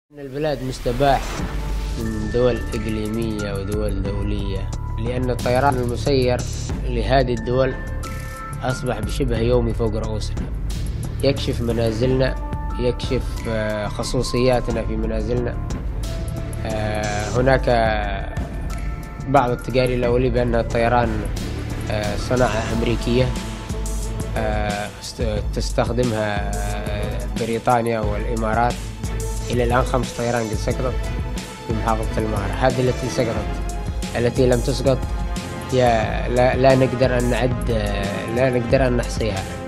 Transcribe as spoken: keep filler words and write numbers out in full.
البلاد مستباح من دول إقليمية ودول دولية، لأن الطيران المسير لهذه الدول أصبح بشبه يومي فوق رؤوسنا، يكشف منازلنا، يكشف خصوصياتنا في منازلنا. هناك بعض التقارير الأولية بأن الطيران صناعة أمريكية تستخدمها بريطانيا والإمارات. إلى الآن خمس طيران قد سقطت في محافظة المهرة. هذه التي سقطت، التي لم تسقط يا لا, لا نقدر أن نعد، لا نقدر أن نحصيها.